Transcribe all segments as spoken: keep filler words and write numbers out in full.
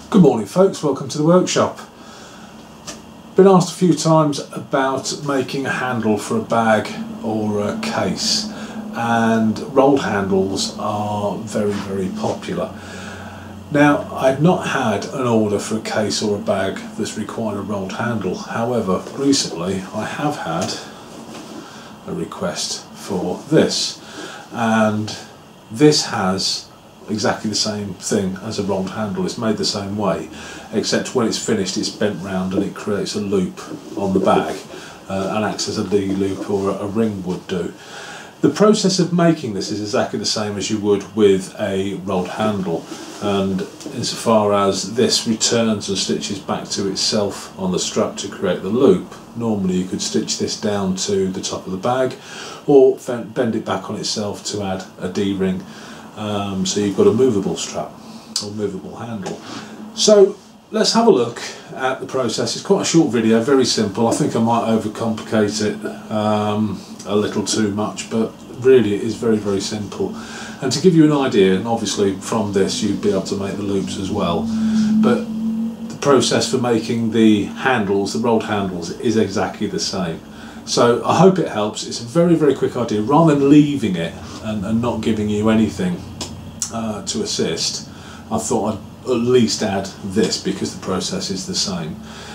Good morning folks, welcome to the workshop. Been asked a few times about making a handle for a bag or a case, and rolled handles are very very popular. Now, I've not had an order for a case or a bag that's required a rolled handle. However, recently I have had a request for this, and this has exactly the same thing as a rolled handle. It's made the same way, except when it's finished it's bent round and it creates a loop on the bag uh, and acts as a D loop or a ring would do. The process of making this is exactly the same as you would with a rolled handle, and insofar as this returns and stitches back to itself on the strap to create the loop, normally you could stitch this down to the top of the bag or bend it back on itself to add a D-ring. Um, so you've got a movable strap or movable handle. So let's have a look at the process. It's quite a short video, very simple. I think I might overcomplicate it um, a little too much, but really it is very very simple. And to give you an idea, and obviously from this you'd be able to make the loops as well, but the process for making the handles, the rolled handles, is exactly the same. So I hope it helps. It's a very very quick idea. Rather than leaving it and, and not giving you anything uh, to assist, I thought I'd at least add this because the process is the same.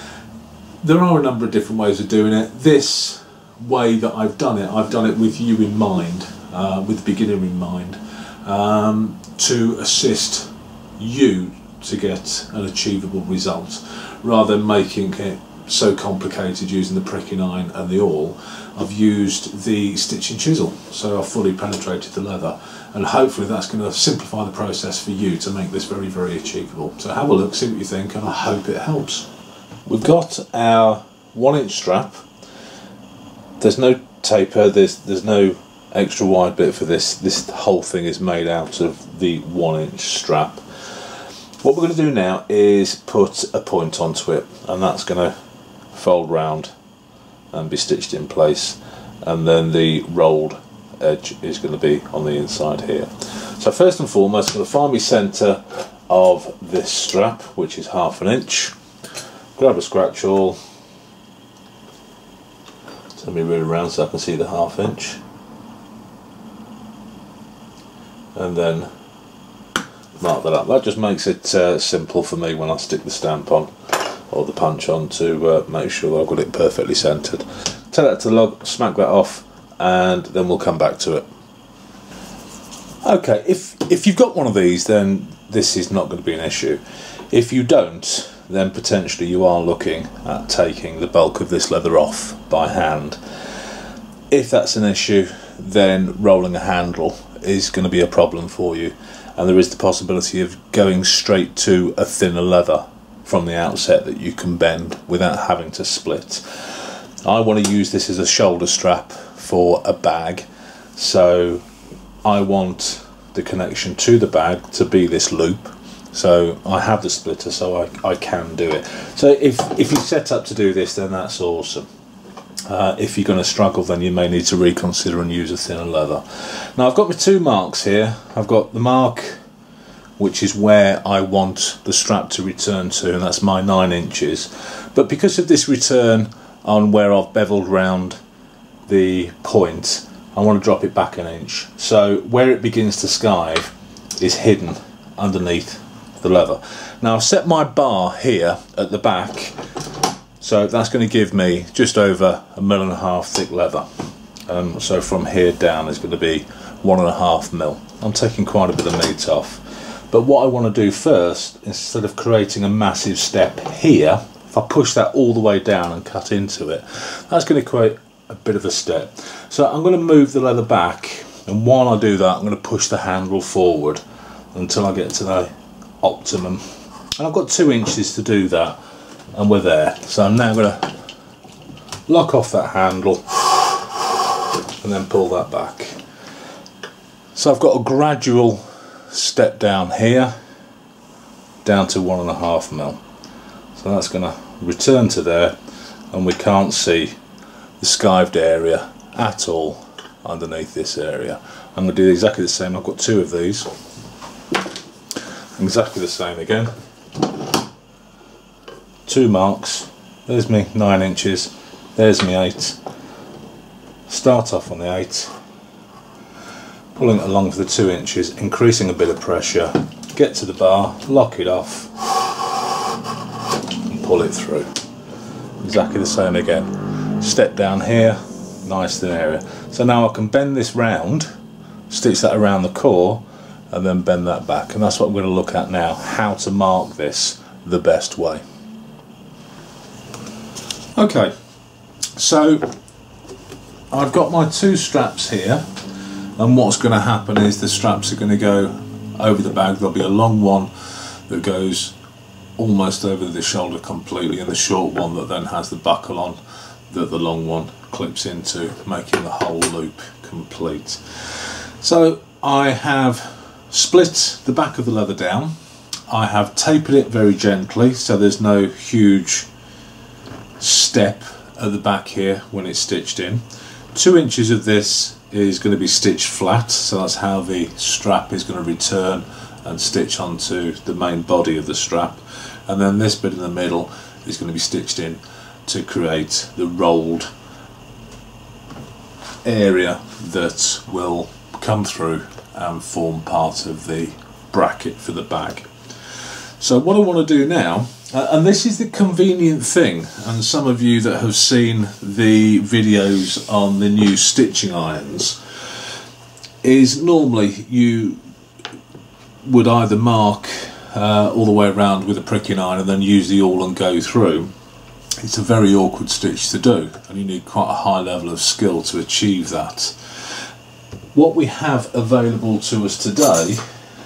There are a number of different ways of doing it. This way that I've done it, I've done it with you in mind, uh, with the beginner in mind, um, to assist you to get an achievable result, rather than making it so complicated using the pricking iron and the awl. I've used the stitching chisel, so I've fully penetrated the leather, and hopefully that's going to simplify the process for you to make this very very achievable. So have a look, see what you think, and I hope it helps. We've got our one inch strap. There's no taper, there's, there's no extra wide bit for this. This whole thing is made out of the one inch strap. What we're going to do now is put a point onto it, and that's going to fold round and be stitched in place, and then the rolled edge is going to be on the inside here. So first and foremost, I'm going to find my centre of this strap, which is half an inch. Grab a scratch awl, turn me really around so I can see the half inch, and then mark that up. That just makes it uh, simple for me when I stick the stamp on or the punch on to uh, make sure that I've got it perfectly centred. Take that to the log, smack that off, and then we'll come back to it. Okay, if, if you've got one of these, then this is not going to be an issue. If you don't, then potentially you are looking at taking the bulk of this leather off by hand. If that's an issue, then rolling a handle is going to be a problem for you, and there is the possibility of going straight to a thinner leather from the outset that you can bend without having to split. I want to use this as a shoulder strap for a bag, so I want the connection to the bag to be this loop. So I have the splitter, so I, I can do it. So if, if you're set up to do this, then that's awesome. Uh, if you're going to struggle, then you may need to reconsider and use a thinner leather. Now I've got my two marks here. I've got the mark which is where I want the strap to return to, and that's my nine inches. But because of this return on where I've beveled round the point, I want to drop it back an inch. So where it begins to skive is hidden underneath the leather. Now I've set my bar here at the back, so that's going to give me just over a mil and a half thick leather. Um, so from here down is going to be one and a half mil. I'm taking quite a bit of meat off. But what I want to do first, instead of creating a massive step here, if I push that all the way down and cut into it, that's going to create a bit of a step. So I'm going to move the leather back, and while I do that I'm going to push the handle forward until I get to the optimum. And I've got two inches to do that, and we're there. So I'm now going to lock off that handle and then pull that back. So I've got a gradual step down here, down to one and a half mil. So that's going to return to there, and we can't see the skived area at all underneath this area. I'm going to do exactly the same. I've got two of these, exactly the same again. two marks. There's me nine inches, there's me eight. Start off on the eight, pulling it along for the two inches, increasing a bit of pressure, get to the bar, lock it off and pull it through. Exactly the same again. Step down here, nice thin area. So now I can bend this round, stitch that around the core and then bend that back, and that's what I'm going to look at now, how to mark this the best way. Okay, so I've got my two straps here, and what's going to happen is the straps are going to go over the bag. There'll be a long one that goes almost over the shoulder completely, and the short one that then has the buckle on that the long one clips into, making the whole loop complete. So I have split the back of the leather down, I have tapered it very gently so there's no huge step at the back here when it's stitched in. Two inches of this is going to be stitched flat, so that's how the strap is going to return and stitch onto the main body of the strap, and then this bit in the middle is going to be stitched in to create the rolled area that will come through and form part of the bracket for the bag. So what I want to do now, uh, and this is the convenient thing, and some of you that have seen the videos on the new stitching irons, is normally you would either mark uh, all the way around with a pricking iron and then use the awl and go through. It's a very awkward stitch to do, and you need quite a high level of skill to achieve that. What we have available to us today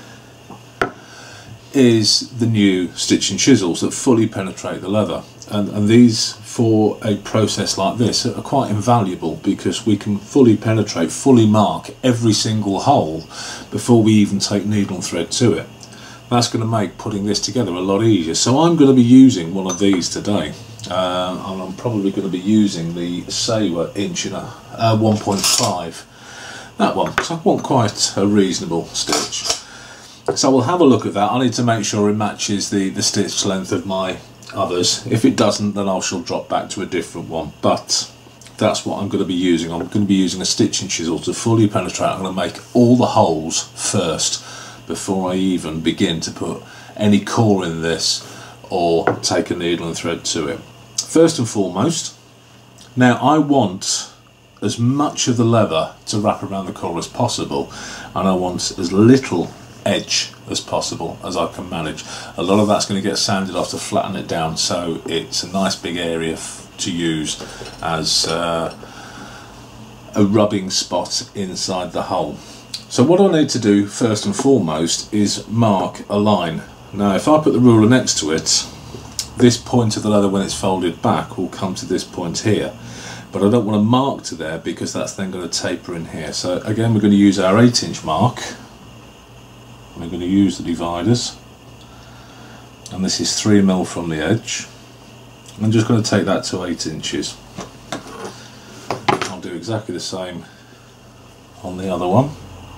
is the new stitching chisels that fully penetrate the leather, and, and these, for a process like this, are quite invaluable because we can fully penetrate, fully mark every single hole before we even take needle and thread to it. That's going to make putting this together a lot easier. So I'm going to be using one of these today. Uh, and I'm probably going to be using the Sawa inch and a uh, one point five. That one, because I want quite a reasonable stitch. So we'll have a look at that. I need to make sure it matches the, the stitch length of my others. If it doesn't, then I shall drop back to a different one. But that's what I'm going to be using. I'm going to be using a stitching chisel to fully penetrate. I'm going to make all the holes first before I even begin to put any core in this or take a needle and thread to it. First and foremost, now I want as much of the leather to wrap around the core as possible, and I want as little edge as possible as I can manage. A lot of that's going to get sanded off to flatten it down, so it's a nice big area f to use as uh, a rubbing spot inside the hole. So what I need to do first and foremost is mark a line. Now if I put the ruler next to it, this point of the leather when it's folded back will come to this point here, but I don't want to mark to there because that's then going to taper in here. So again, we're going to use our eight inch mark. We're going to use the dividers, and this is three mil from the edge. I'm just going to take that to eight inches. I'll do exactly the same on the other one.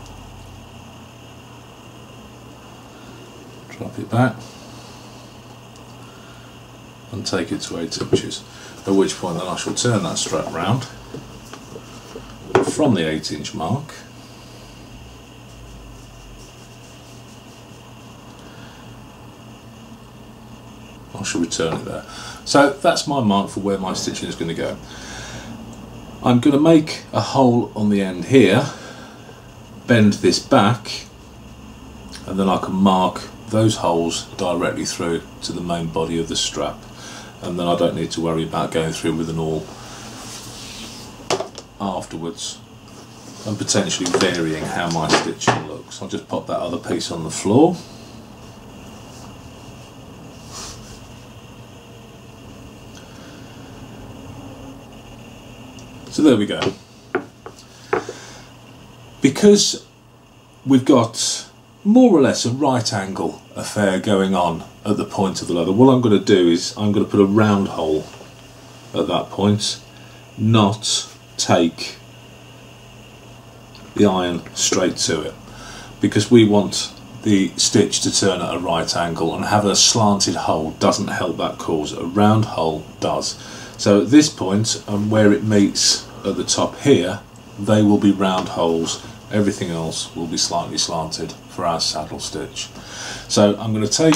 Drop it back and take it to eight inches, at which point then I shall turn that strap round from the eight inch mark I shall return it there. So that's my mark for where my stitching is going to go. I'm going to make a hole on the end here, bend this back, and then I can mark those holes directly through to the main body of the strap, and then I don't need to worry about going through with an awl afterwards and potentially varying how my stitching looks. I'll just pop that other piece on the floor. So there we go. Because we've got more or less a right angle affair going on at the point of the leather, what I'm going to do is I'm going to put a round hole at that point, not take the iron straight to it, because we want the stitch to turn at a right angle, and having a slanted hole doesn't help that cause. A round hole does. So at this point, and where it meets at the top here, they will be round holes. Everything else will be slightly slanted for our saddle stitch. So I'm going to take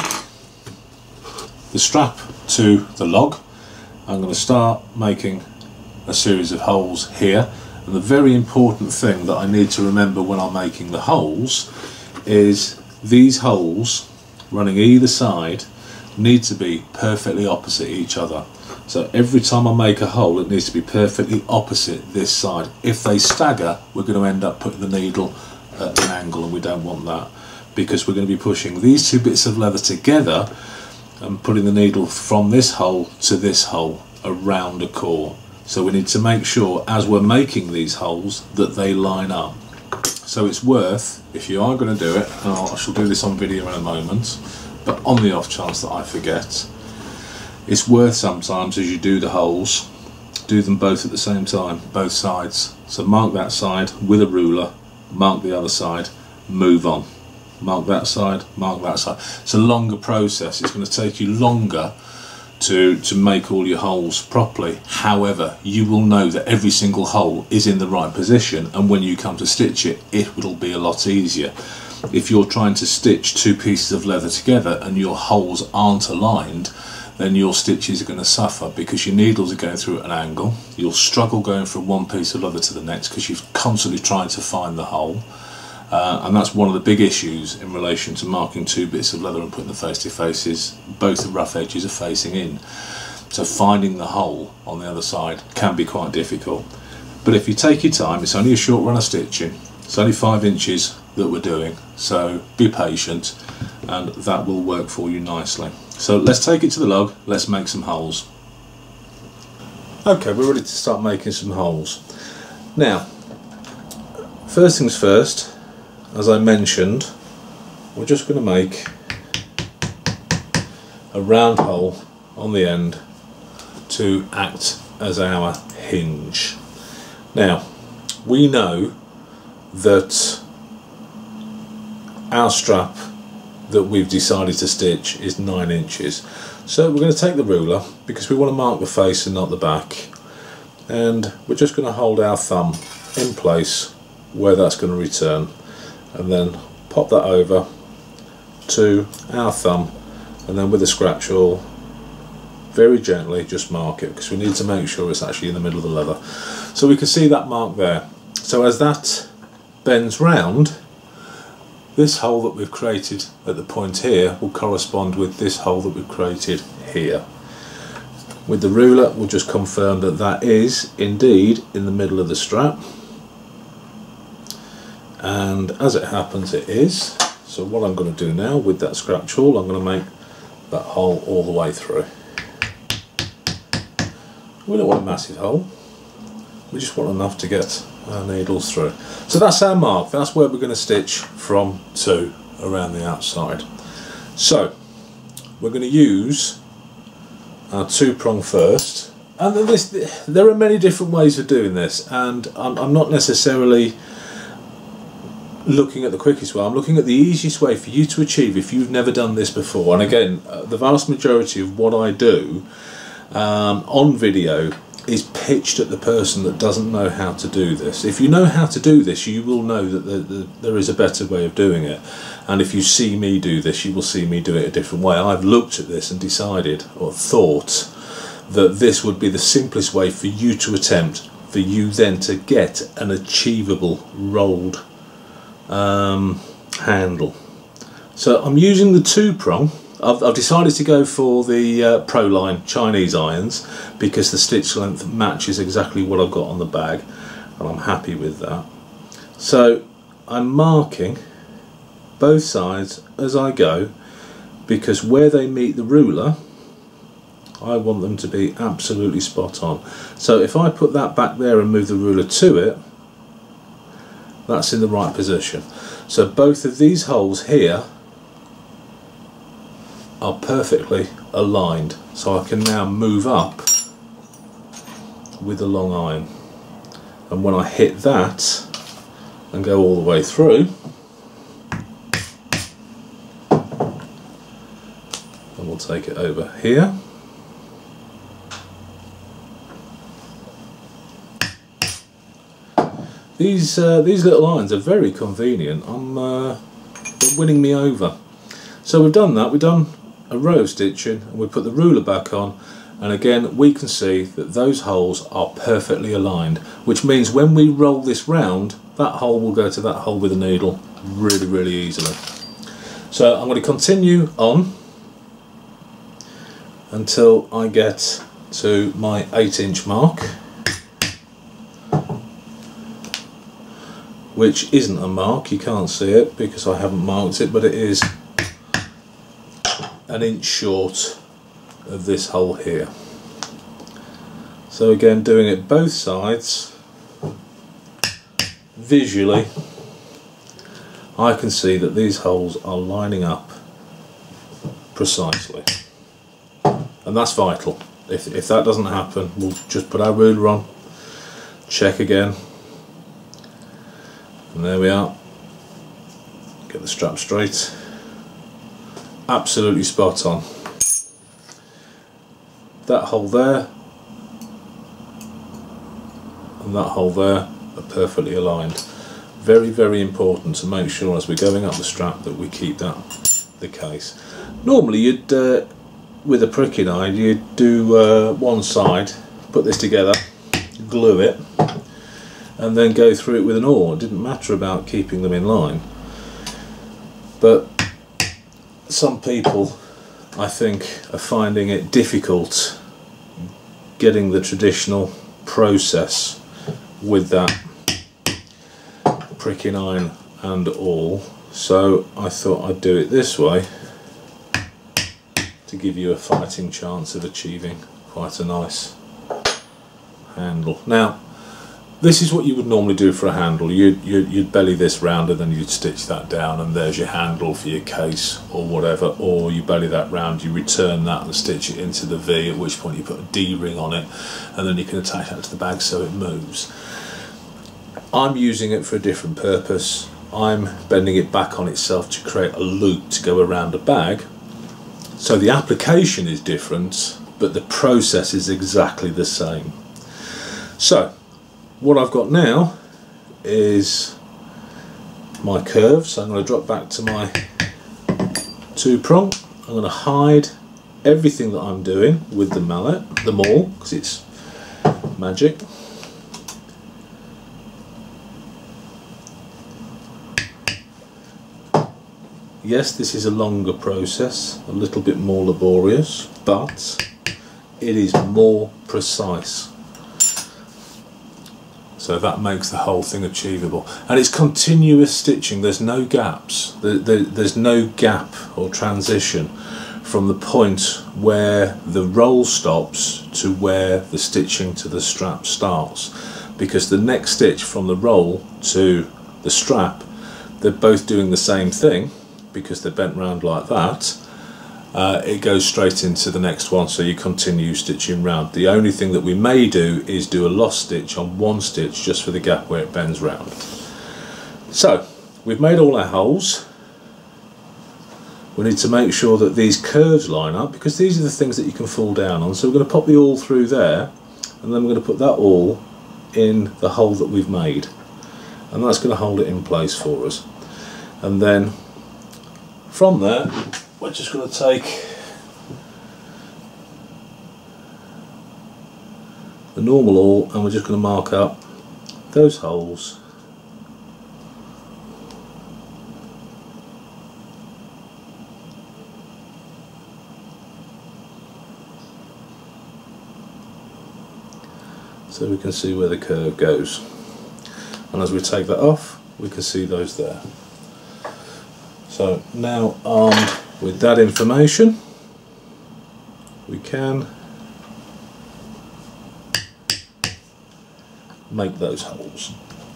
the strap to the log. I'm going to start making a series of holes here, and the very important thing that I need to remember when I'm making the holes is these holes running either side need to be perfectly opposite each other. So every time I make a hole, it needs to be perfectly opposite this side. If they stagger, we're going to end up putting the needle at an angle, and we don't want that, because we're going to be pushing these two bits of leather together and putting the needle from this hole to this hole around a core. So we need to make sure as we're making these holes that they line up. So it's worth, if you are going to do it, and I shall do this on video in a moment, but on the off chance that I forget, it's worth sometimes as you do the holes, do them both at the same time, both sides. So mark that side with a ruler, mark the other side, move on. Mark that side, mark that side. It's a longer process. It's going to take you longer to, to make all your holes properly. However, you will know that every single hole is in the right position, and when you come to stitch it, it will be a lot easier. If you're trying to stitch two pieces of leather together and your holes aren't aligned, then your stitches are going to suffer, because your needles are going through at an angle. You'll struggle going from one piece of leather to the next because you're constantly trying to find the hole. Uh, and that's one of the big issues in relation to marking two bits of leather and putting them face to face, is both the rough edges are facing in. So finding the hole on the other side can be quite difficult. But if you take your time, it's only a short run of stitching. It's only five inches that we're doing, so be patient and that will work for you nicely. So let's take it to the log, let's make some holes. Okay, we're ready to start making some holes. Now, first things first, as I mentioned, we're just going to make a round hole on the end to act as our hinge. Now, we know that our strap that we've decided to stitch is nine inches. So we're going to take the ruler, because we want to mark the face and not the back, and we're just going to hold our thumb in place where that's going to return, and then pop that over to our thumb, and then with a scratch awl very gently just mark it, because we need to make sure it's actually in the middle of the leather. So we can see that mark there. So as that bends round, this hole that we've created at the point here will correspond with this hole that we've created here. With the ruler, we'll just confirm that that is indeed in the middle of the strap, and as it happens it is. So what I'm going to do now with that scratch awl, I'm going to make that hole all the way through. We don't want a massive hole, we just want enough to get our needles through. So that's our mark, that's where we're going to stitch from to around the outside. So we're going to use our two prong first, and this, there are many different ways of doing this, and I'm, I'm not necessarily looking at the quickest way. I'm looking at the easiest way for you to achieve if you've never done this before. And again, uh, the vast majority of what I do um, on video is pitched at the person that doesn't know how to do this. If you know how to do this, you will know that the, the, there is a better way of doing it, and if you see me do this, you will see me do it a different way. I've looked at this and decided, or thought, that this would be the simplest way for you to attempt, for you then to get an achievable rolled um, handle. So I'm using the two prong. I've, I've decided to go for the uh, Pro Line Chinese irons because the stitch length matches exactly what I've got on the bag, and I'm happy with that. So I'm marking both sides as I go, because where they meet the ruler I want them to be absolutely spot on. So if I put that back there and move the ruler to it, that's in the right position. So both of these holes here are perfectly aligned, so I can now move up with the long iron, and when I hit that and go all the way through, we'll take it over here. These uh, these little irons are very convenient. I'm uh, they're winning me over. So we've done that. We've done a row of stitching, and we put the ruler back on, and again we can see that those holes are perfectly aligned, which means when we roll this round, that hole will go to that hole with the needle really, really easily. So I'm going to continue on until I get to my eight inch mark, which isn't a mark, you can't see it because I haven't marked it, but it is an inch short of this hole here. So again, doing it both sides, visually I can see that these holes are lining up precisely, and that's vital. If, if that doesn't happen, we'll just put our ruler on, check again, and there we are. Get the strap straight. Absolutely spot on. That hole there and that hole there are perfectly aligned. Very, very important to make sure as we're going up the strap that we keep that the case. Normally you'd, uh, with a pricking iron, you'd do uh, one side, put this together, glue it, and then go through it with an awl. It didn't matter about keeping them in line. But some people, I think, are finding it difficult getting the traditional process with that pricking iron and awl, so I thought I'd do it this way to give you a fighting chance of achieving quite a nice handle. Now this is what you would normally do for a handle. You'd, you'd, you'd belly this round and then you'd stitch that down, and there's your handle for your case or whatever, or you belly that round, you return that and stitch it into the V, at which point you put a D-ring on it, and then you can attach that to the bag so it moves. I'm using it for a different purpose. I'm bending it back on itself to create a loop to go around a bag. So the application is different, but the process is exactly the same. So what I've got now is my curve, so I'm going to drop back to my two prong. I'm going to hide everything that I'm doing with the mallet, the maul, because it's magic. Yes, this is a longer process, a little bit more laborious, but it is more precise. So that makes the whole thing achievable. And it's continuous stitching, there's no gaps. There, there, there's no gap or transition from the point where the roll stops to where the stitching to the strap starts. Because the next stitch from the roll to the strap, they're both doing the same thing because they're bent round like that. Uh, it goes straight into the next one, so you continue stitching round. The only thing that we may do is do a lost stitch on one stitch just for the gap where it bends round. So we've made all our holes. We need to make sure that these curves line up, because these are the things that you can fall down on. So we're going to pop the awl through there, and then we're going to put that awl in the hole that we've made, and that's going to hold it in place for us. And then from there we're just going to take the normal awl and we're just going to mark up those holes so we can see where the curve goes, and as we take that off we can see those there. So now armed with that information, we can make those holes.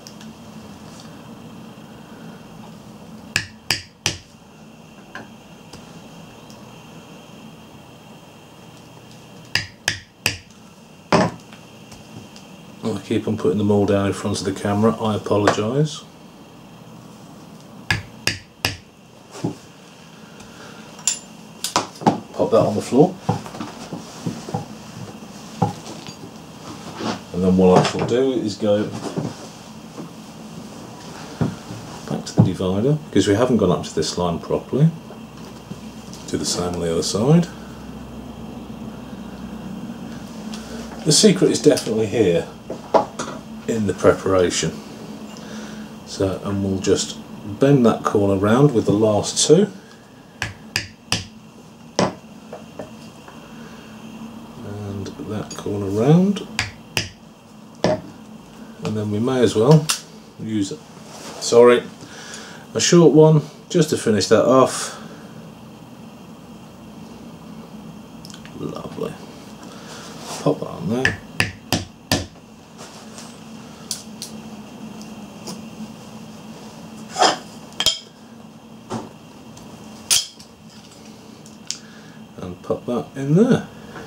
I keep on putting them all down in front of the camera, I apologise. Pop that that on the floor. And then what I shall do is go back to the divider, because we haven't gone up to this line properly. Do the same on the other side. The secret is definitely here in the preparation. So, and we'll just bend that corner round with the last two. And that corner round. And then we may as well use, sorry, a short one just to finish that off. Lovely. Pop that on there. And pop that in there.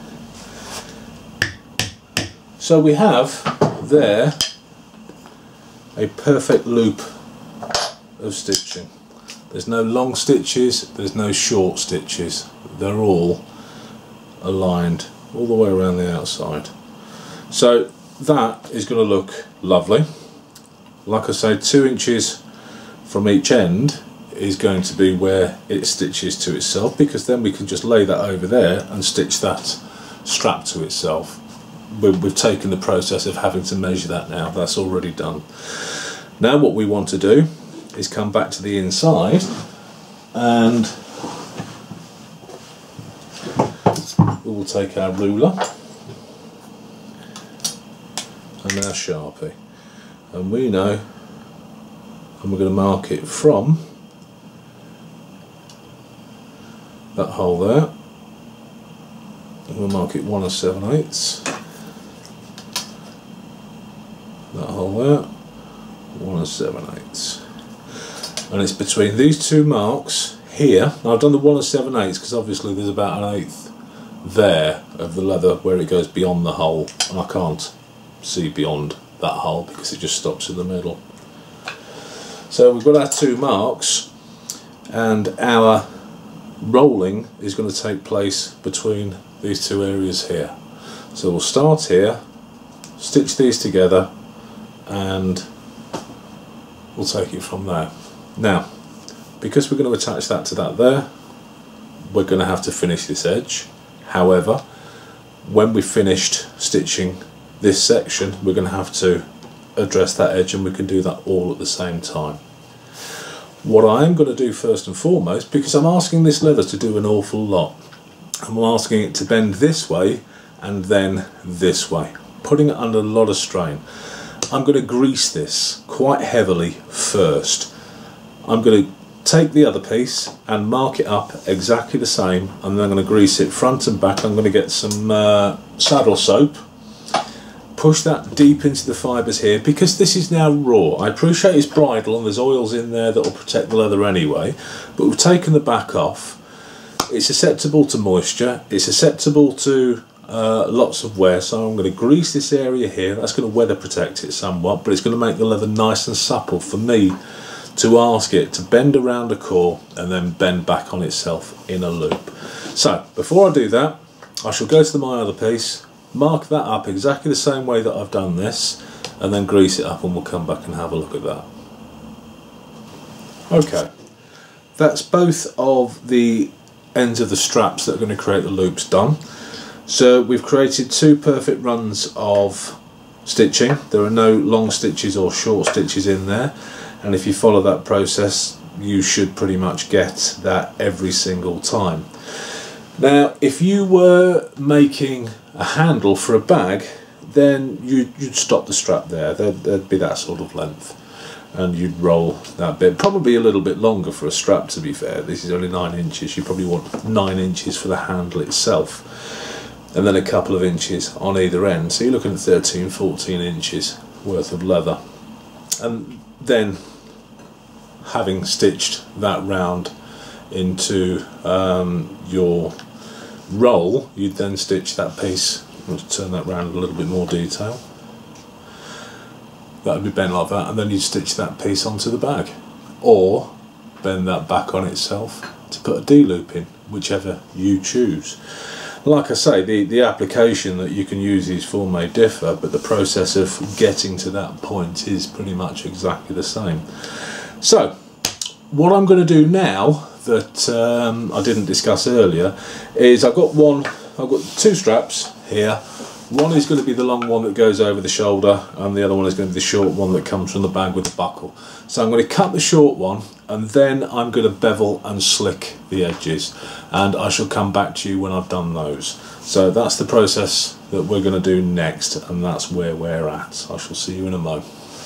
So we have there a perfect loop of stitching. There's no long stitches, there's no short stitches. They're all aligned all the way around the outside. So that is going to look lovely. Like I say, two inches from each end is going to be where it stitches to itself, because then we can just lay that over there and stitch that strap to itself. We've taken the process of having to measure that now. That's already done. Now what we want to do is come back to the inside, and we will take our ruler and our Sharpie, and we know, and we're going to mark it from that hole there, and we'll mark it one and seven eighths. That hole there, one and seven eighths, and it's between these two marks here. Now I've done the one and seven eighths because obviously there's about an eighth there of the leather where it goes beyond the hole, and I can't see beyond that hole because it just stops in the middle. So we've got our two marks, and our rolling is going to take place between these two areas here. So we'll start here, stitch these together, and we'll take it from there. Now, because we're going to attach that to that there, we're going to have to finish this edge. However, when we've finished stitching this section, we're going to have to address that edge, and we can do that all at the same time. What I am going to do first and foremost, because I'm asking this leather to do an awful lot, I'm asking it to bend this way and then this way, putting it under a lot of strain. I'm going to grease this quite heavily first. I'm going to take the other piece and mark it up exactly the same, and then I'm going to grease it front and back. I'm going to get some uh, saddle soap, push that deep into the fibres here, because this is now raw. I appreciate it's bridle and there's oils in there that will protect the leather anyway, but we've taken the back off. It's susceptible to moisture, it's susceptible to Uh, lots of wear, so I'm going to grease this area here. That's going to weather protect it somewhat, but it's going to make the leather nice and supple for me to ask it to bend around the core and then bend back on itself in a loop. So before I do that, I shall go to my other piece, mark that up exactly the same way that I've done this, and then grease it up, and we'll come back and have a look at that. Okay, that's both of the ends of the straps that are going to create the loops done. So we've created two perfect runs of stitching. There are no long stitches or short stitches in there, and if you follow that process you should pretty much get that every single time. Now if you were making a handle for a bag, then you'd, you'd stop the strap there. There'd, there'd be that sort of length, and you'd roll that bit, probably a little bit longer for a strap, to be fair. This is only nine inches, you probably want nine inches for the handle itself, and then a couple of inches on either end, so you're looking at thirteen, fourteen inches worth of leather. And then having stitched that round into um, your roll, you'd then stitch that piece. Let's turn that round a little bit more detail. That would be bent like that, and then you'd stitch that piece onto the bag, or bend that back on itself to put a D-loop in, whichever you choose. Like I say, the, the application that you can use these for may differ, but the process of getting to that point is pretty much exactly the same. So, what I'm going to do now that um, I didn't discuss earlier is I've got one, I've got two straps here. One is going to be the long one that goes over the shoulder, and the other one is going to be the short one that comes from the bag with the buckle. So I'm going to cut the short one, and then I'm going to bevel and slick the edges, and I shall come back to you when I've done those. So that's the process that we're going to do next, and that's where we're at. I shall see you in a mo.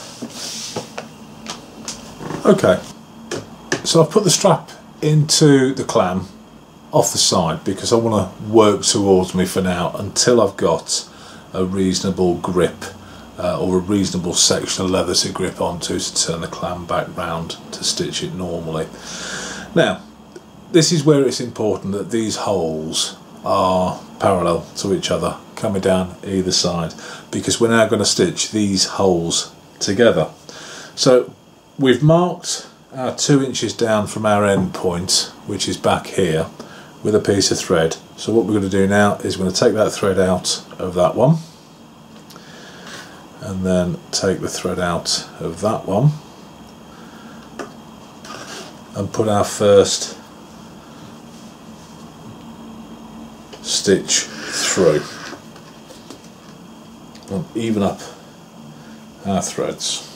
Okay, so I've put the strap into the clam off the side because I want to work towards me for now until I've got a reasonable grip uh, or a reasonable section of leather to grip onto to turn the clam back round to stitch it normally. Now, this is where it's important that these holes are parallel to each other, coming down either side, because we're now going to stitch these holes together. So we've marked our two inches down from our end point, which is back here, with a piece of thread. So what we're going to do now is we're going to take that thread out of that one, and then take the thread out of that one, and put our first stitch through, and even up our threads.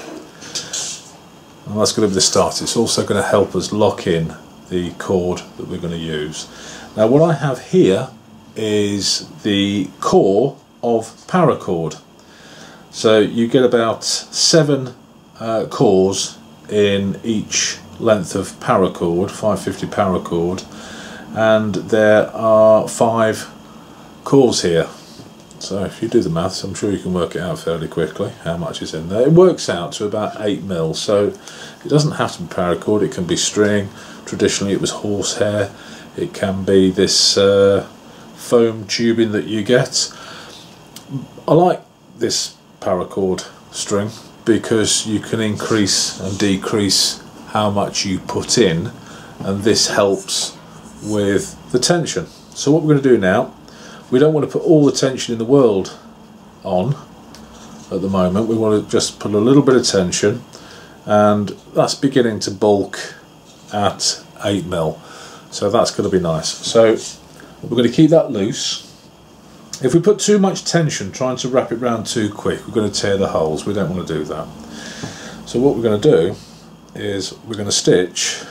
And that's going to be the start. It's also going to help us lock in the cord that we're going to use. Now what I have here is the core of paracord. So you get about seven uh, cores in each length of paracord, five fifty paracord, and there are five cores here. So if you do the maths, I'm sure you can work it out fairly quickly how much is in there. It works out to about eight mil, so it doesn't have to be paracord, it can be string. Traditionally it was horsehair. It can be this uh, foam tubing that you get. I like this paracord string because you can increase and decrease how much you put in, and this helps with the tension. So what we're going to do now, we don't want to put all the tension in the world on at the moment. We want to just put a little bit of tension, and that's beginning to bulk at eight mil, so that's going to be nice. So we're going to keep that loose. If we put too much tension trying to wrap it round too quick, we're going to tear the holes. We don't want to do that. So what we're going to do is we're going to stitch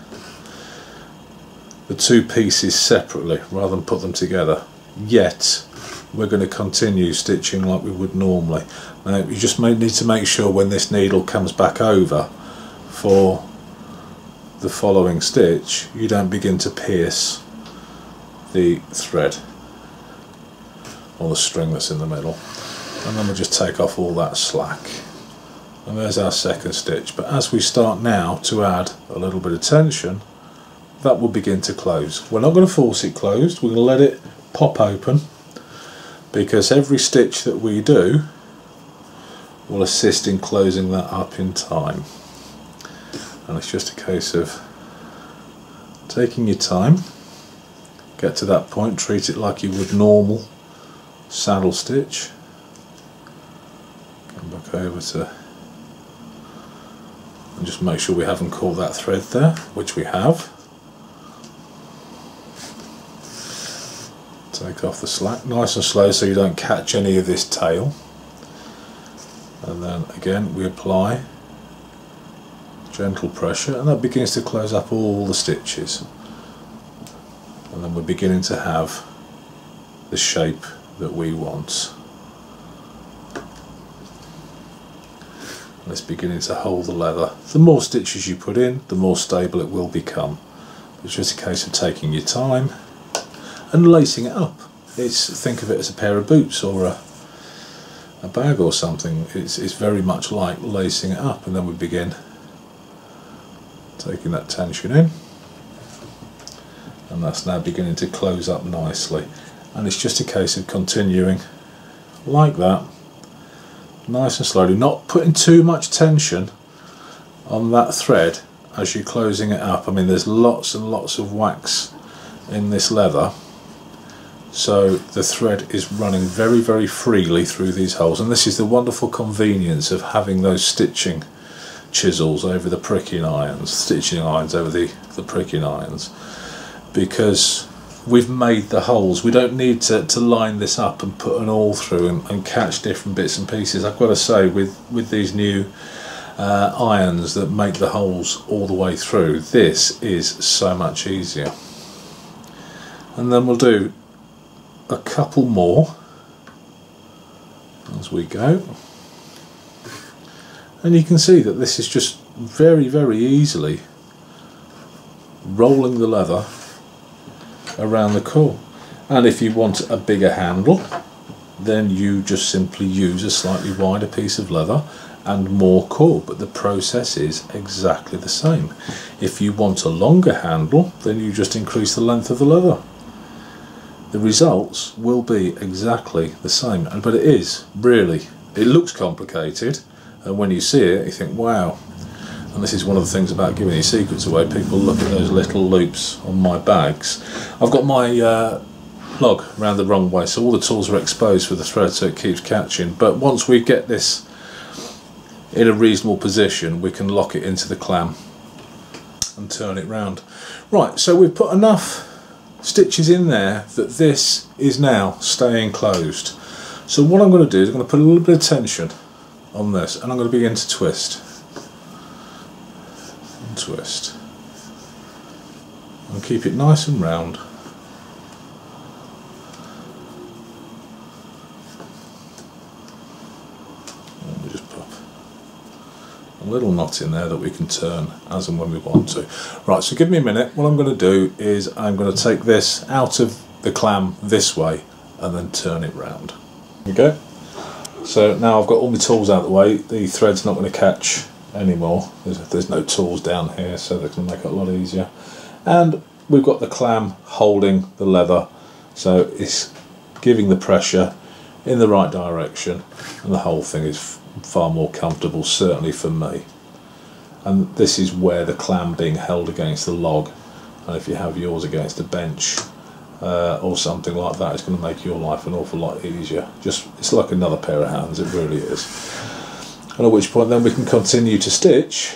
the two pieces separately rather than put them together. Yet we're going to continue stitching like we would normally. Now you just may need to make sure when this needle comes back over for the following stitch, you don't begin to pierce the thread or the string that's in the middle. And then we'll just take off all that slack. And there's our second stitch. But as we start now to add a little bit of tension, that will begin to close. We're not going to force it closed, we're going to let it pop open, because every stitch that we do will assist in closing that up in time. And it's just a case of taking your time, get to that point, treat it like you would normal saddle stitch, come back over to, and just make sure we haven't caught that thread there, which we have. Take off the slack nice and slow so you don't catch any of this tail, and then again we apply gentle pressure, and that begins to close up all the stitches, and then we're beginning to have the shape that we want. And it's beginning to hold the leather. The more stitches you put in, the more stable it will become. It's just a case of taking your time and lacing it up. It's, think of it as a pair of boots or a, a bag or something. It's, it's very much like lacing it up, and then we begin taking that tension in, and that's now beginning to close up nicely. And it's just a case of continuing like that, nice and slowly, not putting too much tension on that thread as you're closing it up. I mean, there's lots and lots of wax in this leather, so the thread is running very very freely through these holes, and this is the wonderful convenience of having those stitching chisels over the pricking irons, stitching irons over the, the pricking irons, because we've made the holes. We don't need to, to line this up and put an awl through and, and catch different bits and pieces. I've got to say, with, with these new uh, irons that make the holes all the way through, this is so much easier. And then we'll do a couple more as we go, and you can see that this is just very very easily rolling the leather around the core. And if you want a bigger handle, then you just simply use a slightly wider piece of leather and more core, but the process is exactly the same. If you want a longer handle, then you just increase the length of the leather. The results will be exactly the same, but it is really, it looks complicated, and when you see it you think wow. And this is one of the things about giving your secrets away. People look at those little loops on my bags. I've got my uh, log around the wrong way, so all the tools are exposed for the thread so it keeps catching, but once we get this in a reasonable position we can lock it into the clam and turn it round. Right, so we've put enough stitches in there that this is now staying closed. So what I'm going to do is I'm going to put a little bit of tension on this, and I'm going to begin to twist and twist and keep it nice and round. And we just pop a little knot in there that we can turn as and when we want to. Right, so give me a minute. What I'm going to do is I'm going to take this out of the clam this way and then turn it round. There we go. So now I've got all my tools out of the way, the thread's not going to catch anymore. There's, there's no tools down here, so that's going to make it a lot easier. And we've got the clam holding the leather, so it's giving the pressure in the right direction, and the whole thing is far more comfortable, certainly for me. And this is where the clam being held against the log, and if you have yours against a bench uh, or something like that, it's going to make your life an awful lot easier. Just, it's like another pair of hands, it really is. And at which point then we can continue to stitch,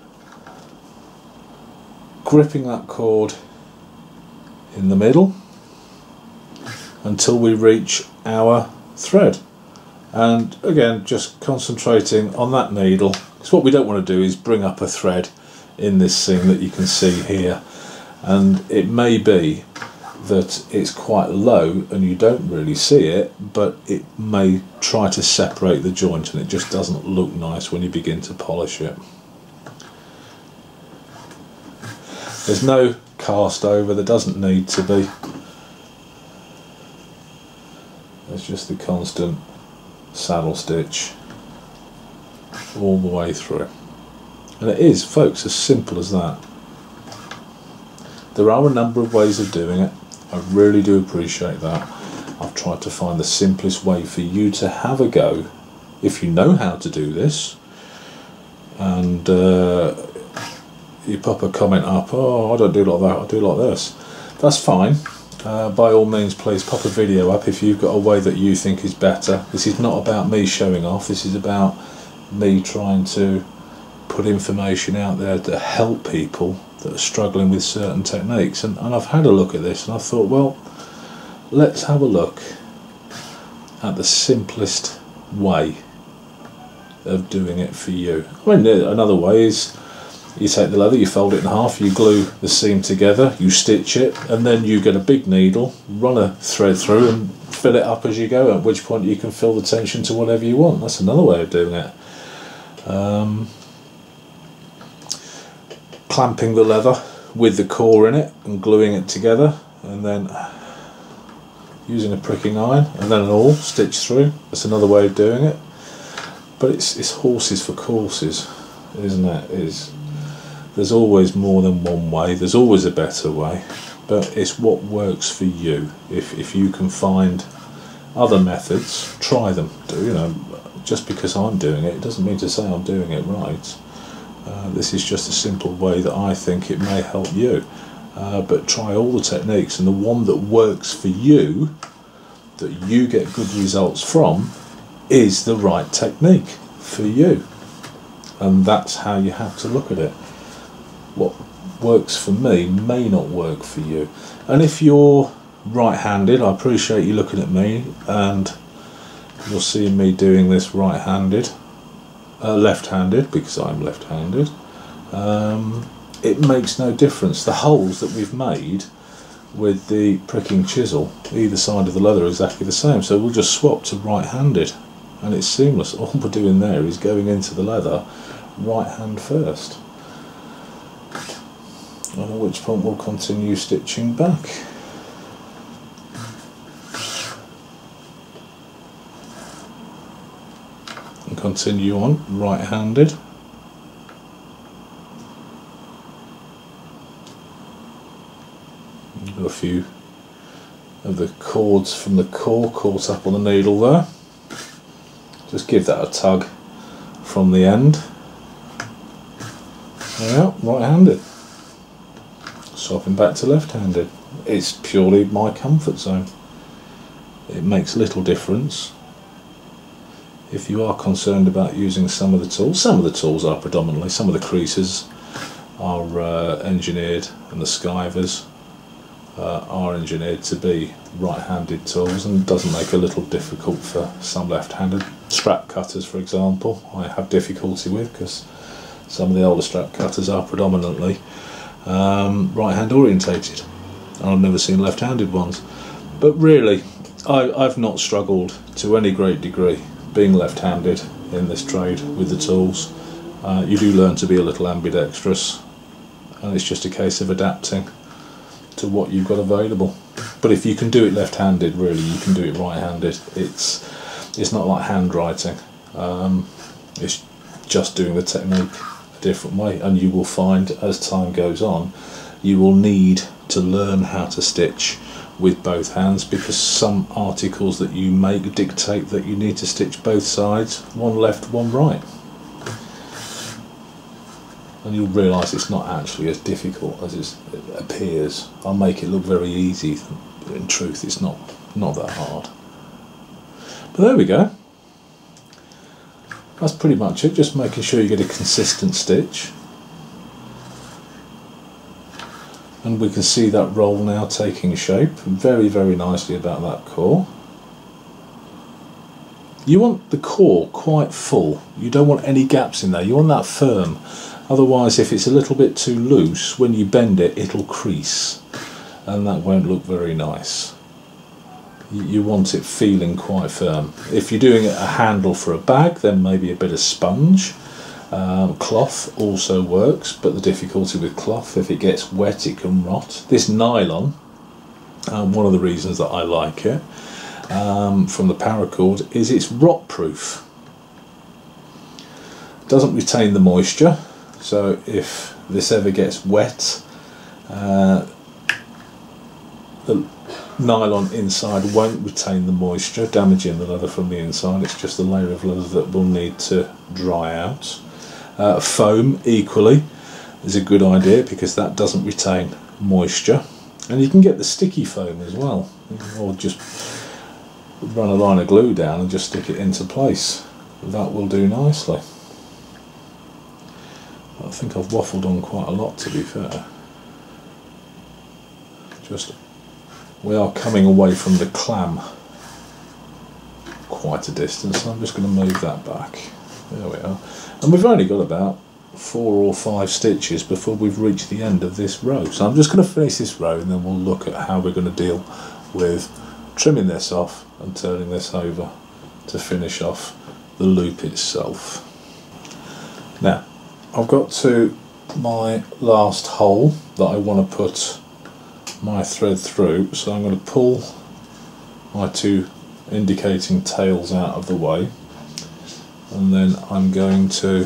gripping that cord in the middle until we reach our thread. And again, just concentrating on that needle, because what we don't want to do is bring up a thread in this seam that you can see here, and it may be that it's quite low and you don't really see it, but it may try to separate the joint and it just doesn't look nice when you begin to polish it. There's no cast over, there doesn't need to be. There's just the constant saddle stitch all the way through. And it is, folks, as simple as that. There are a number of ways of doing it. I really do appreciate that. I've tried to find the simplest way for you to have a go if you know how to do this, and uh, you pop a comment up, oh, I don't do like that, I do like this. That's fine. Uh, by all means, please pop a video up if you've got a way that you think is better. This is not about me showing off, this is about me trying to put information out there to help people that are struggling with certain techniques. And, and I've had a look at this and I thought, well, let's have a look at the simplest way of doing it for you. I mean, another way is you take the leather, you fold it in half, you glue the seam together, you stitch it, and then you get a big needle, run a thread through and fill it up as you go, at which point you can fill the tension to whatever you want. That's another way of doing it. Um, clamping the leather with the core in it and gluing it together, and then using a pricking iron and then an awl stitched through. That's another way of doing it. But it's, it's horses for courses, isn't it? It's, there's always more than one way, there's always a better way, but it's what works for you. If, if you can find other methods, try them. Do, you know, just because I'm doing it, it doesn't mean to say I'm doing it right. Uh, this is just a simple way that I think it may help you. Uh, but try all the techniques, and the one that works for you, that you get good results from, is the right technique for you. And that's how you have to look at it. What works for me may not work for you. And if you're right-handed, I appreciate you looking at me and you're seeing me doing this right-handed, uh, left-handed, because I'm left-handed. Um, it makes no difference. The holes that we've made with the pricking chisel either side of the leather are exactly the same, so we'll just swap to right-handed and it's seamless. All we're doing there is going into the leather right hand first, and at which point we'll continue stitching back. And continue on right-handed. A few of the cords from the core caught up on the needle there. Just give that a tug from the end. Yeah, right-handed. Swapping back to left-handed. It's purely my comfort zone. It makes little difference. If you are concerned about using some of the tools, some of the tools are predominantly, some of the creases are uh, engineered, and the skivers Uh, are engineered to be right-handed tools, and it doesn't make it a little difficult for some left-handed. Strap cutters, for example, I have difficulty with because some of the older strap cutters are predominantly um, right-hand orientated, and I've never seen left-handed ones. But really, I, I've not struggled to any great degree being left-handed in this trade with the tools. Uh, you do learn to be a little ambidextrous, and it's just a case of adapting to what you've got available. But if you can do it left-handed, really, you can do it right-handed. It's it's not like handwriting. Um, it's just doing the technique a different way, and you will find as time goes on, you will need to learn how to stitch with both hands, because some articles that you make dictate that you need to stitch both sides, one left, one right. And you'll realise it's not actually as difficult as it appears. I'll make it look very easy. In truth, it's not not that hard. But there we go. That's pretty much it. Just making sure you get a consistent stitch. And we can see that roll now taking shape very, very nicely about that core. You want the core quite full. You don't want any gaps in there. You want that firm. Otherwise, if it's a little bit too loose, when you bend it, it'll crease, and that won't look very nice. You want it feeling quite firm. If you're doing a handle for a bag, then maybe a bit of sponge. Um, cloth also works, but the difficulty with cloth, if it gets wet, it can rot. This nylon, um, one of the reasons that I like it, um, from the paracord, is it's rot proof. Doesn't retain the moisture. So if this ever gets wet, uh, the nylon inside won't retain the moisture, damaging the leather from the inside. It's just a layer of leather that will need to dry out. Uh, foam, equally, is a good idea because that doesn't retain moisture. And you can get the sticky foam as well, or just run a line of glue down and just stick it into place. That will do nicely. I think I've waffled on quite a lot, to be fair. Just, we are coming away from the clam quite a distance, so I'm just going to move that back. There we are. And we've only got about four or five stitches before we've reached the end of this row. So I'm just going to finish this row, and then we'll look at how we're going to deal with trimming this off and turning this over to finish off the loop itself. Now, I've got to my last hole that I want to put my thread through, so I'm going to pull my two indicating tails out of the way, and then I'm going to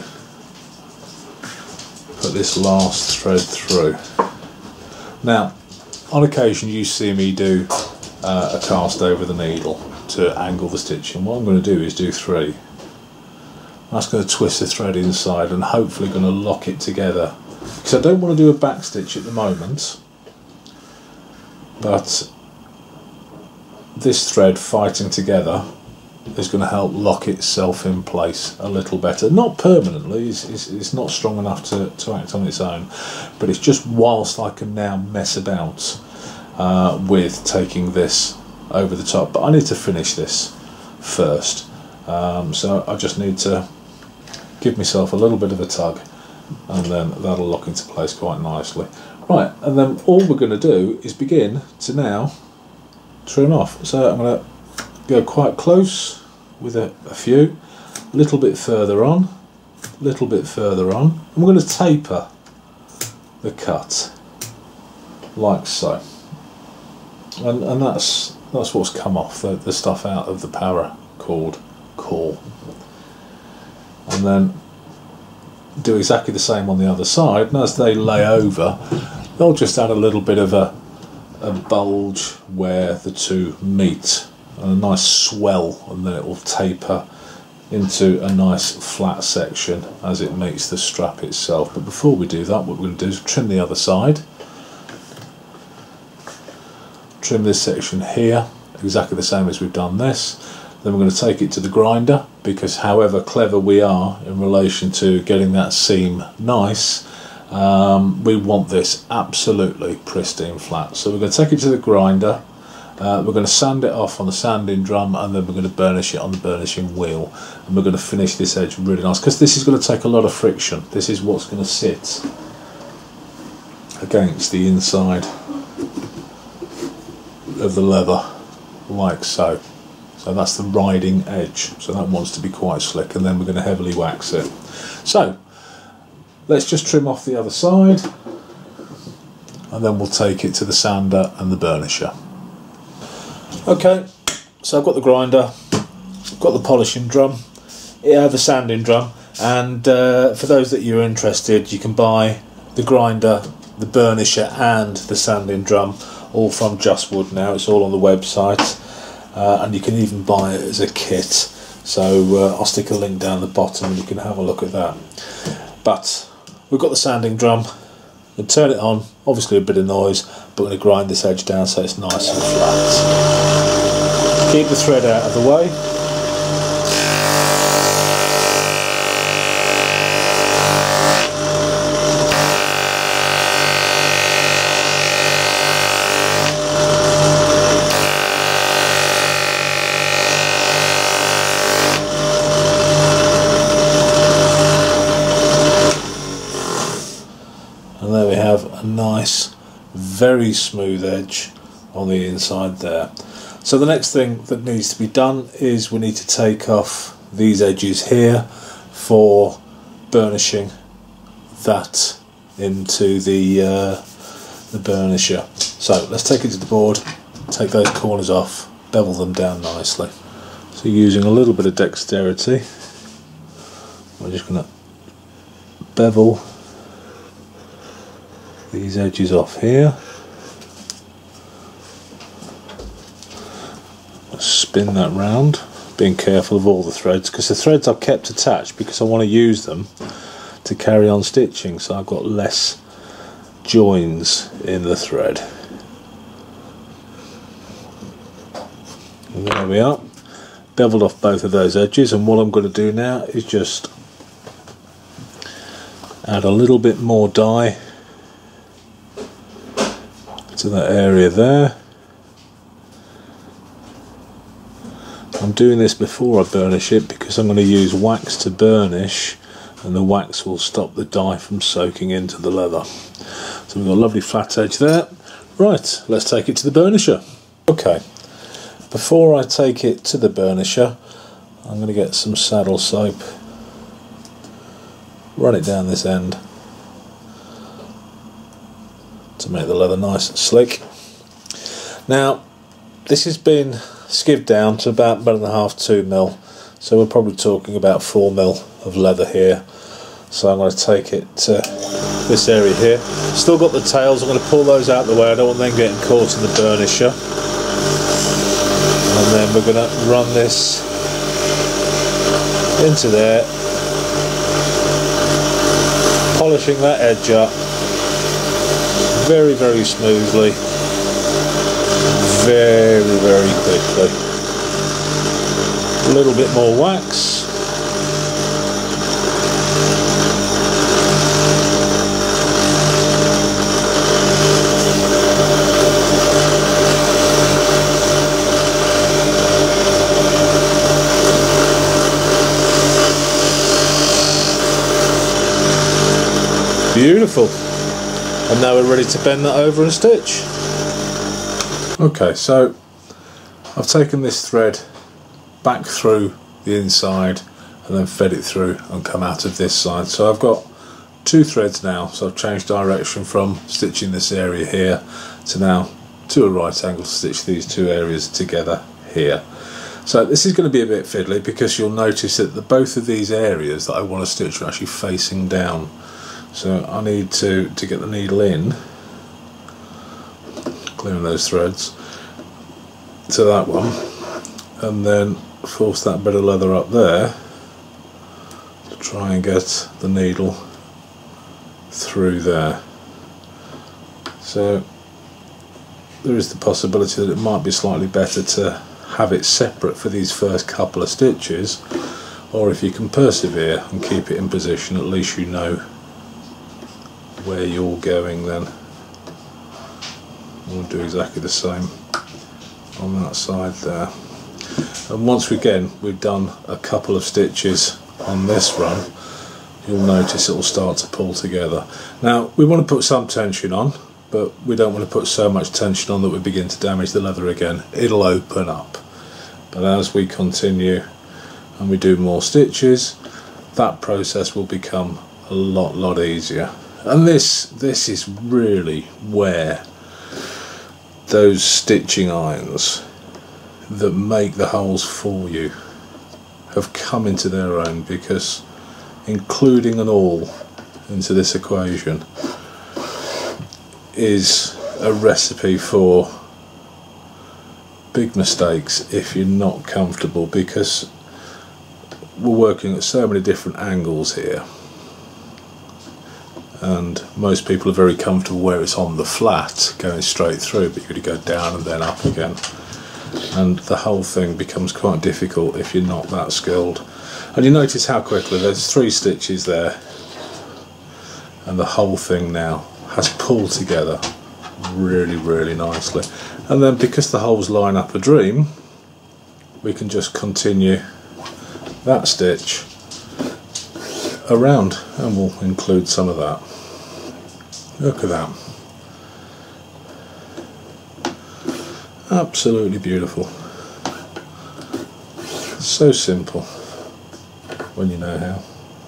put this last thread through. Now, on occasion you see me do uh, a cast over the needle to angle the stitching. What I'm going to do is do three. That's going to twist the thread inside and hopefully going to lock it together. Because I don't want to do a back stitch at the moment, but this thread fighting together is going to help lock itself in place a little better. Not permanently, it's, it's, it's not strong enough to, to act on its own, but it's just whilst I can now mess about uh, with taking this over the top. But I need to finish this first, um, so I just need to give myself a little bit of a tug, and then that'll lock into place quite nicely. Right, and then all we're going to do is begin to now trim off. So I'm going to go quite close with a, a few, a little bit further on, a little bit further on, and we're going to taper the cut like so. And, and that's that's what's come off, the, the stuff out of the paracord core. And then do exactly the same on the other side, and as they lay over, they'll just add a little bit of a, a bulge where the two meet, and a nice swell, and then it will taper into a nice flat section as it meets the strap itself. But before we do that, what we're going to do is trim the other side. Trim this section here, exactly the same as we've done this. Then we're going to take it to the grinder, because however clever we are in relation to getting that seam nice, um, we want this absolutely pristine flat. So we're going to take it to the grinder, uh, we're going to sand it off on the sanding drum, and then we're going to burnish it on the burnishing wheel, and we're going to finish this edge really nice, because this is going to take a lot of friction. This is what's going to sit against the inside of the leather, like so. So that's the riding edge, so that wants to be quite slick, and then we're going to heavily wax it. So let's just trim off the other side, and then we'll take it to the sander and the burnisher. Okay, so I've got the grinder, I've got the polishing drum, I have a sanding drum, and uh, for those that you're interested, you can buy the grinder, the burnisher and the sanding drum all from Just Wood now. It's all on the website. Uh, and you can even buy it as a kit, so uh, I'll stick a link down the bottom and you can have a look at that. But we've got the sanding drum, we'll turn it on, obviously a bit of noise, but we're going to grind this edge down so it's nice and flat. Keep the thread out of the way. And there we have a nice, very smooth edge on the inside there. So the next thing that needs to be done is we need to take off these edges here for burnishing that into the uh, the burnisher. So let's take it to the board, take those corners off, bevel them down nicely. So using a little bit of dexterity, we're just going to bevel these edges off here. Spin that round, being careful of all the threads, because the threads I've kept attached because I want to use them to carry on stitching, so I've got less joins in the thread. And there we are, beveled off both of those edges, and what I'm going to do now is just add a little bit more dye to that area there. I'm doing this before I burnish it because I'm going to use wax to burnish, and the wax will stop the dye from soaking into the leather. So we've got a lovely flat edge there. Right, let's take it to the burnisher. Okay, before I take it to the burnisher, I'm going to get some saddle soap, run it down this end to make the leather nice and slick. Now this has been skivved down to about one and a half, two mil, so we're probably talking about four mil of leather here. So I'm going to take it to this area here. Still got the tails, I'm going to pull those out of the way, I don't want them getting caught in the burnisher. And then we're going to run this into there, polishing that edge up very, very smoothly, very, very quickly. A little bit more wax. Beautiful. And now we're ready to bend that over and stitch. Okay, so I've taken this thread back through the inside and then fed it through and come out of this side. So I've got two threads now, so I've changed direction from stitching this area here to now to a right angle to stitch these two areas together here. So this is going to be a bit fiddly because you'll notice that the, both of these areas that I want to stitch are actually facing down. So I need to, to get the needle in, clearing those threads, to that one, and then force that bit of leather up there to try and get the needle through there. So there is the possibility that it might be slightly better to have it separate for these first couple of stitches, or if you can persevere and keep it in position, at least you know where you're going then. We'll do exactly the same on that side there. And once again we've done a couple of stitches on this run, you'll notice it will start to pull together. Now we want to put some tension on, but we don't want to put so much tension on that we begin to damage the leather again. It'll open up, but as we continue and we do more stitches, that process will become a lot lot easier. And this this is really where those stitching irons that make the holes for you have come into their own, because including an awl into this equation is a recipe for big mistakes if you're not comfortable, because we're working at so many different angles here. And most people are very comfortable where it's on the flat going straight through, but you've got to go down and then up again, and the whole thing becomes quite difficult if you're not that skilled. And you notice how quickly there's three stitches there and the whole thing now has pulled together really really nicely. And then because the holes line up a dream, we can just continue that stitch around, and we'll include some of that. Look at that. Absolutely beautiful. So simple when you know how.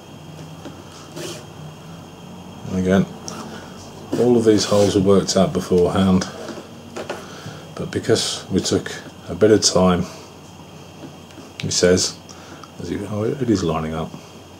And again, all of these holes were worked out beforehand, but because we took a bit of time, he says, as he, oh, it is lining up.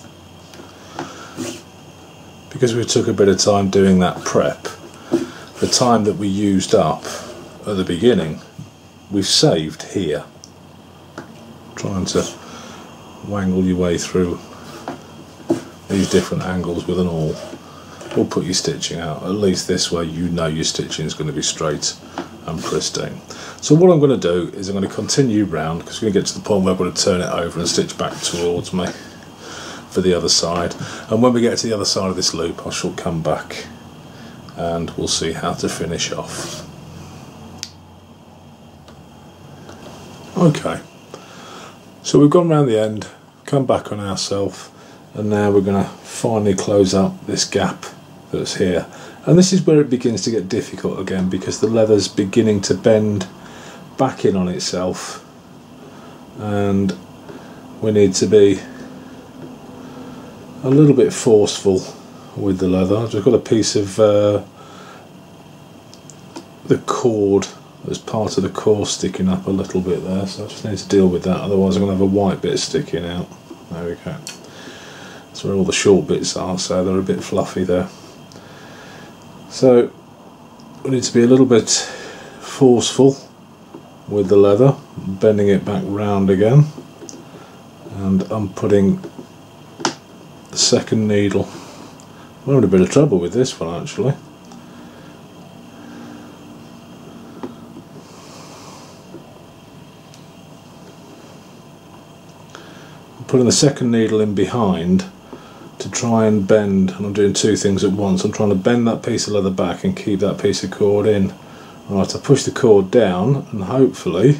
Because we took a bit of time doing that prep, the time that we used up at the beginning, we've saved here. Trying to wangle your way through these different angles with an awl will put your stitching out. At least this way you know your stitching is going to be straight and pristine. So what I'm going to do is I'm going to continue round, because we're going to get to the point where I'm going to turn it over and stitch back towards me for the other side, and when we get to the other side of this loop I shall come back and we'll see how to finish off. Okay, so we've gone round the end, come back on ourselves, and now we're going to finally close up this gap that's here. And this is where it begins to get difficult again, because the leather's beginning to bend back in on itself, and we need to be a little bit forceful with the leather. I've just got a piece of uh, the cord, there's part of the core sticking up a little bit there, so I just need to deal with that, otherwise I'm going to have a white bit sticking out. There we go. That's where all the short bits are, so they're a bit fluffy there. So we need to be a little bit forceful with the leather, bending it back round again, and I'm putting the second needle We're having a bit of trouble with this one actually. I'm putting the second needle in behind to try and bend, and I'm doing two things at once. I'm trying to bend that piece of leather back and keep that piece of cord in. Right, I push the cord down and hopefully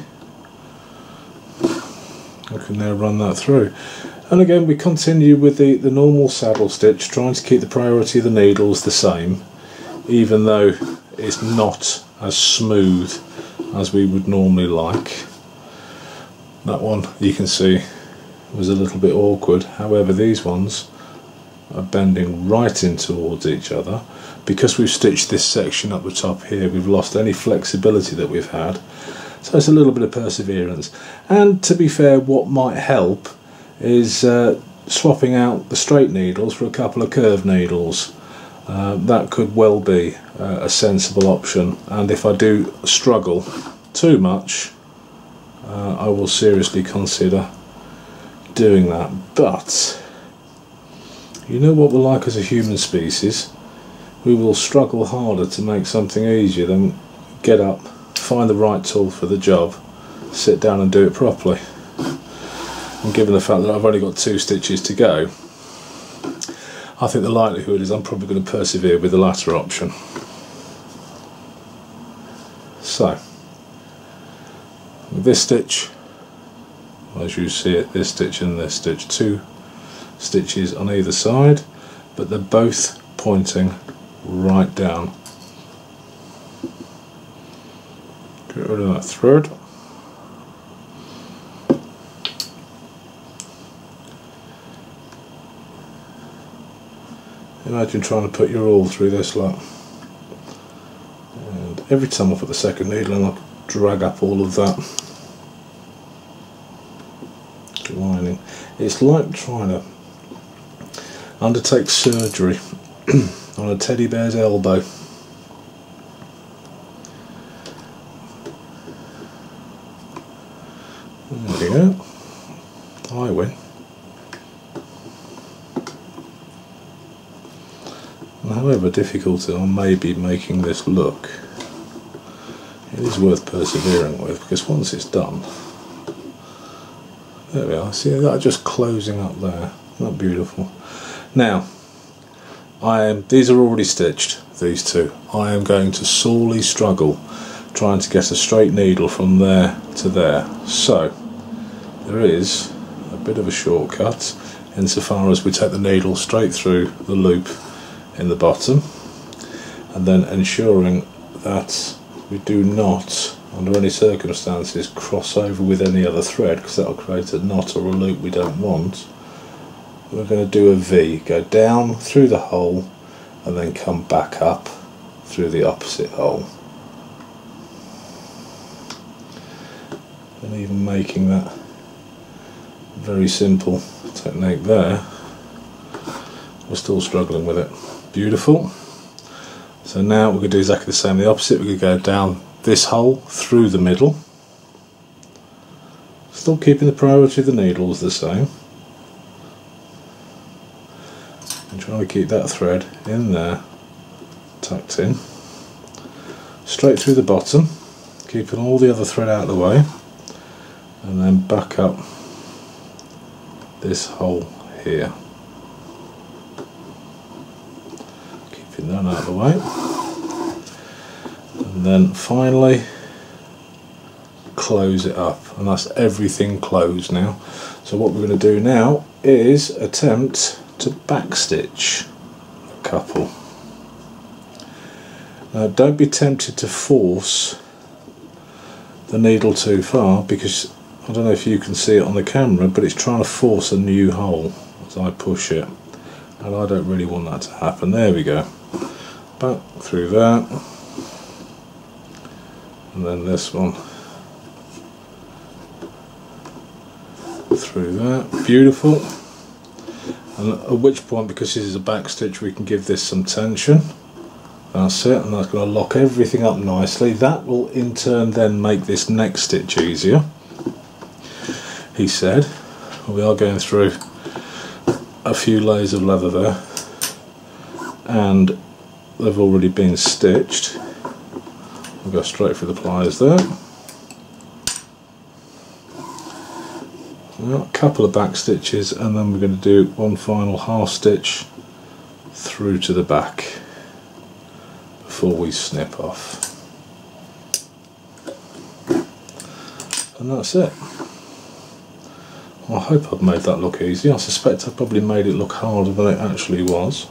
I can now run that through. And again we continue with the, the normal saddle stitch, trying to keep the priority of the needles the same, even though it's not as smooth as we would normally like. That one you can see was a little bit awkward, however these ones are bending right in towards each other. Because we've stitched this section up the top here, we've lost any flexibility that we've had, so it's a little bit of perseverance. And to be fair, what might help is uh, swapping out the straight needles for a couple of curved needles. Uh, that could well be uh, a sensible option, and if I do struggle too much uh, I will seriously consider doing that. But you know what we're like as a human species, we will struggle harder to make something easier than get up, find the right tool for the job, sit down and do it properly. And given the fact that I've only got two stitches to go, I think the likelihood is I'm probably going to persevere with the latter option. So, with this stitch, as you see it, this stitch and this stitch, two stitches on either side, but they're both pointing right down. Get rid of that thread. Imagine trying to put your awl through this lot. And every time I put the second needle in, I drag up all of that lining. It's like trying to undertake surgery on a teddy bear's elbow. There we go. I win. And however difficult I may be making this look, it is worth persevering with, because once it's done, there we are. See that just closing up there. Isn't that beautiful? Now, I am. These are already stitched. These two. I am going to sorely struggle trying to get a straight needle from there to there. So there is a bit of a shortcut insofar as we take the needle straight through the loop in the bottom, and then ensuring that we do not, under any circumstances, cross over with any other thread, because that will create a knot or a loop we don't want. We're going to do a V, go down through the hole and then come back up through the opposite hole. And even making that very simple technique there, we're still struggling with it. Beautiful. So now we're going to do exactly the same, the opposite. We're going to go down this hole through the middle, still keeping the priority of the needles the same, and trying to keep that thread in there, tucked in, straight through the bottom, keeping all the other thread out of the way, and then back up this hole here, keeping that out of the way, and then finally close it up, and that's everything closed now. So what we're going to do now is attempt to backstitch a couple. Now don't be tempted to force the needle too far, because I don't know if you can see it on the camera, but it's trying to force a new hole as I push it, and I don't really want that to happen. There we go. Back through that, and then this one through that. Beautiful. And at which point, because this is a back stitch, we can give this some tension. That's it, and that's going to lock everything up nicely. That will in turn then make this next stitch easier, he said. We are going through a few layers of leather there, and they've already been stitched. We'll go straight through the pliers there. Well, a couple of back stitches, and then we're going to do one final half stitch through to the back before we snip off. And that's it. Well, I hope I've made that look easy. I suspect I probably made it look harder than it actually was.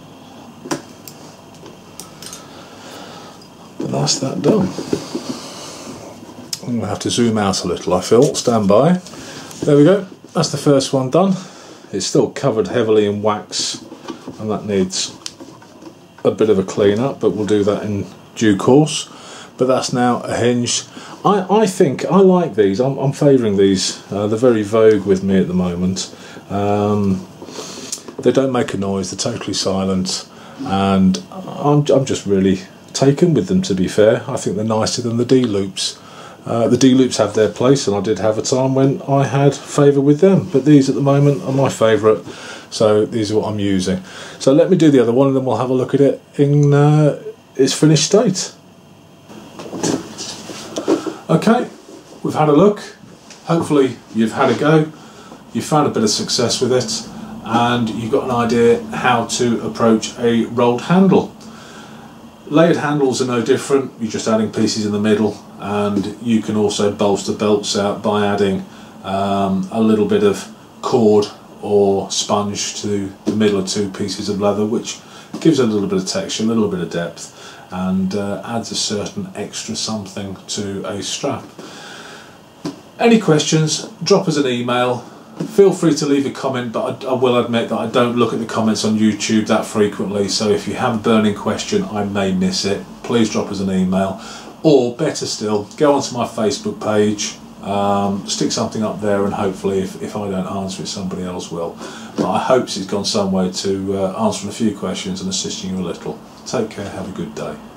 But that's that done. I'm going to have to zoom out a little, I feel. Stand by. There we go. That's the first one done. It's still covered heavily in wax, and that needs a bit of a clean up, but we'll do that in due course. But that's now a hinge. I, I think I like these. I'm, I'm favouring these. Uh, they're very vogue with me at the moment. Um, they don't make a noise. They're totally silent, and I'm, I'm just really taken with them, to be fair. I think they're nicer than the D-loops. Uh, the D-loops have their place, and I did have a time when I had favour with them, but these at the moment are my favourite, so these are what I'm using. So let me do the other one, and then we'll have a look at it in uh, its finished state. Okay, we've had a look. Hopefully you've had a go, you've found a bit of success with it, and you've got an idea how to approach a rolled handle. Layered handles are no different. You're just adding pieces in the middle, and you can also bolster belts out by adding um, a little bit of cord or sponge to the middle of two pieces of leather, which gives a little bit of texture, a little bit of depth, and uh, adds a certain extra something to a strap. Any questions, drop us an email. Feel free to leave a comment, but I, I will admit that I don't look at the comments on YouTube that frequently, so if you have a burning question, I may miss it. Please drop us an email, or better still, go onto my Facebook page, um, stick something up there, and hopefully if, if I don't answer it, somebody else will. But I hope it's gone some way to uh, answering a few questions and assisting you a little. Take care, have a good day.